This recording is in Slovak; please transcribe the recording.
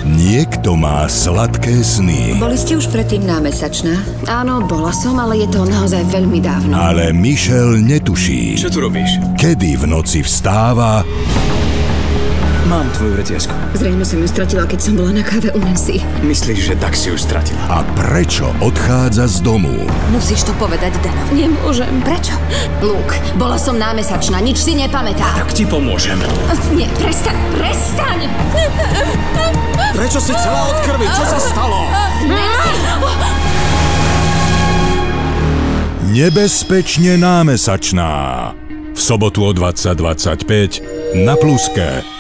Niekto má sladké sny. Boli ste už predtým námesačná? Áno, bola som, ale je to naozaj veľmi dávno. Ale Michelle netuší. Čo tu robíš? Kedy v noci vstáva Mám tvoju reťazku. Zrejme som ju stratila, keď som bola na káve u Nancy. Myslíš, že tak si ju stratila? a prečo odchádza z domu. Musíš to povedať Danovi. Nemôžem. Prečo? Luke, bola som námesačná, nič si nepamätá. Tak ti pomôžem. Nie, prestaň, prestaň! Prečo si celá od krvi? Čo sa stalo? Nebezpečne námesačná. V sobotu o 20:25 na Pluske.